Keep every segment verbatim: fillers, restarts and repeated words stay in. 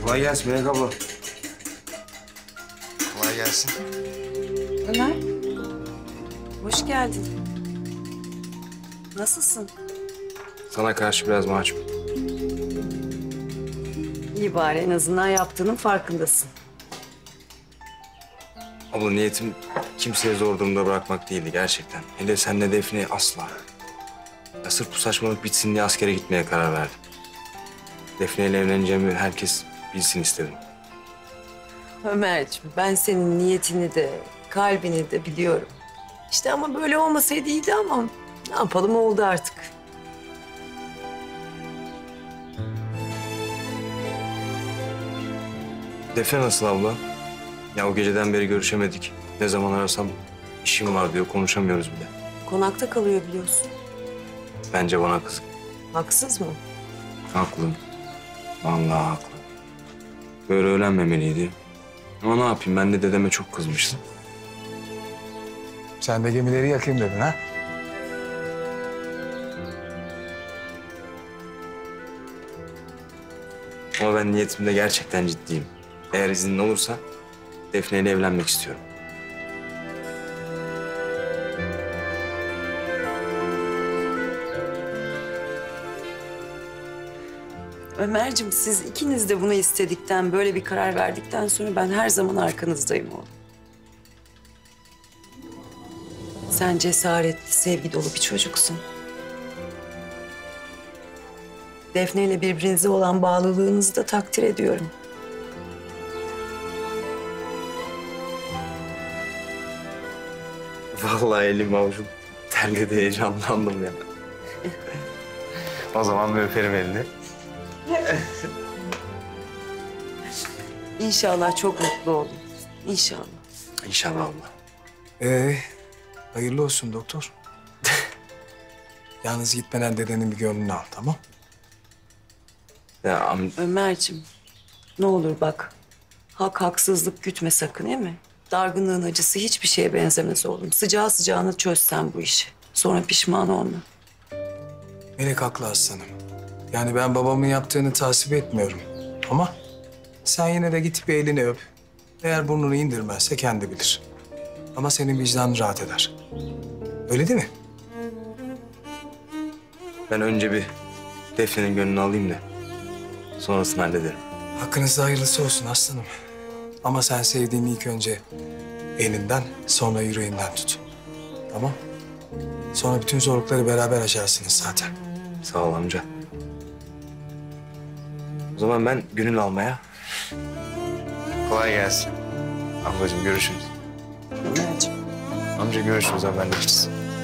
Kolay gelsin Melek abla. Kolay gelsin. Ömer, hoş geldin. Nasılsın? Sana karşı biraz mahcup. İyi bari, en azından yaptığının farkındasın. Abla niyetim kimseye zor durumda bırakmak değildi gerçekten. Hele senle Defne'yi asla. Ya sırf bu saçmalık bitsin diye askere gitmeye karar verdim. Defne ile evleneceğimi herkes bilsin istedim. Ömerciğim, ben senin niyetini de, kalbini de biliyorum. İşte ama böyle olmasaydı iyiydi ama ne yapalım, oldu artık. Defne nasıl abla? Ya o geceden beri görüşemedik. Ne zaman arasam işim var diyor, konuşamıyoruz bile. Konakta kalıyor biliyorsun. Bence bana kızgın. Haksız mı? Haklı. Vallahi haklı. Böyle öğrenmemeliydi. Ama ne yapayım, ben de dedeme çok kızmıştım. Sen de gemileri yakayım dedin ha? Ama ben niyetimde gerçekten ciddiyim. Eğer iznin olursa Defne ile evlenmek istiyorum. Ömerciğim, siz ikiniz de bunu istedikten, böyle bir karar verdikten sonra ben her zaman arkanızdayım oğlum. Sen cesaretli, sevgi dolu bir çocuksun. Defne ile birbirinize olan bağlılığınızı da takdir ediyorum. Vallahi elim avucum terledi, heyecanlandım ya. O zaman bir öperim elini. İnşallah çok mutlu olun. İnşallah. İnşallah abla. Ee, hayırlı olsun doktor. Yalnız gitmeden dedenin bir gönlünü al, tamam? Ya am Ömerciğim, ne olur bak. Hak haksızlık gütme sakın, değil mi? Dargınlığın acısı hiçbir şeye benzemez oğlum. Sıcağı sıcağına çözsen bu işi. Sonra pişman olma. Melek haklı aslanım. Yani ben babamın yaptığını tasvip etmiyorum. Ama sen yine de git bir elini öp. Eğer burnunu indirmezse kendi bilir. Ama senin vicdanın rahat eder. Öyle değil mi? ben önce bir Defne'nin gönlünü alayım da sonrasını hallederim. Hakkınızda hayırlısı olsun aslanım. Ama sen sevdiğini ilk önce elinden, sonra yüreğinden tut. Tamam? Sonra bütün zorlukları beraber aşarsınız zaten. Sağ ol amca. O zaman ben gönül almaya. Kolay gelsin. Ablacığım görüşürüz. Ömerciğim. Amca görüşürüz, haberleşiriz.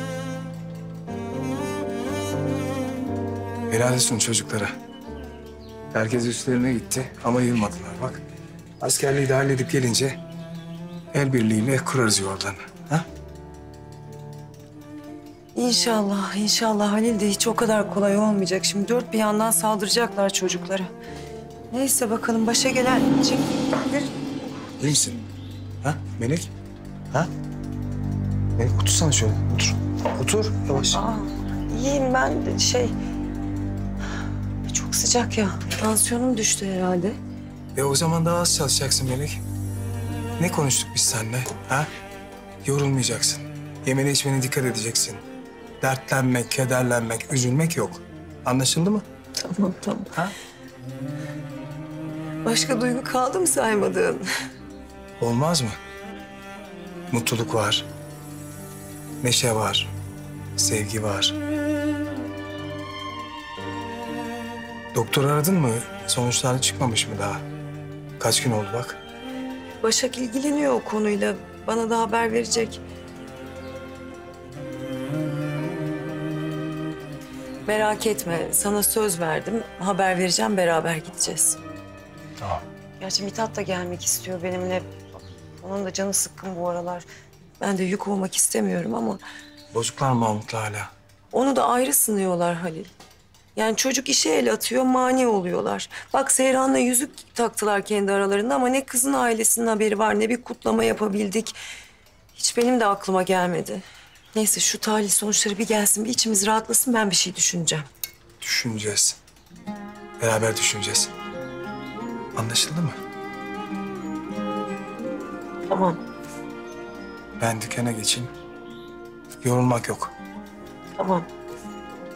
Helal olsun çocuklara. Herkes üstlerine gitti ama yılmadılar bak. Askerliği de halledip gelince el birliğiyle kurarız yuvalarını. Ha? İnşallah, inşallah Halil de hiç o kadar kolay olmayacak. Şimdi dört bir yandan saldıracaklar çocuklara. Neyse bakalım, başa gelen çekilir. İyi misin? Ha Melek? Ha? Melek otursana şöyle. Otur. Otur yavaş. Aa, iyiyim ben de şey... Çok sıcak ya. Tansiyonum düştü herhalde. E o zaman daha az çalışacaksın Melek. Ne konuştuk biz seninle? Ha? Yorulmayacaksın. Yemene içmene dikkat edeceksin. Dertlenmek, kederlenmek, üzülmek yok. Anlaşıldı mı? Tamam, tamam. Ha? Başka duygu kaldı mı saymadığın? Olmaz mı? Mutluluk var. Neşe var. Sevgi var. Doktor aradın mı? Sonuçlar çıkmamış mı daha? Kaç gün oldu bak? Başak ilgileniyor o konuyla. Bana da haber verecek. Merak etme. Sana söz verdim. Haber vereceğim. Beraber gideceğiz. Tamam. Gerçi Mithat da gelmek istiyor benimle. Onun da canı sıkkın bu aralar. Ben de yük olmak istemiyorum ama... Bozuklar mı Mahmut'la hala? Onu da ayrı sınıyorlar Halil. Yani çocuk işe el atıyor, mani oluyorlar. Bak Seyran'la yüzük taktılar kendi aralarında ama ne kızın ailesinin haberi var, ne bir kutlama yapabildik. Hiç benim de aklıma gelmedi. Neyse şu tahlil sonuçları bir gelsin, bir içimiz rahatlasın, ben bir şey düşüneceğim. Düşüneceğiz. Beraber düşüneceğiz. Anlaşıldı mı? Tamam, Ben dükkana geçeyim. Yorulmak yok. tamam.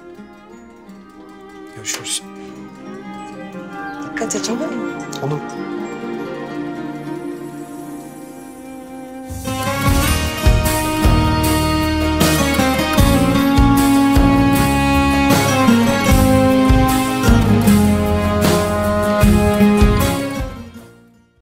Görüşürüz. Dikkat et, olur mu? Olur.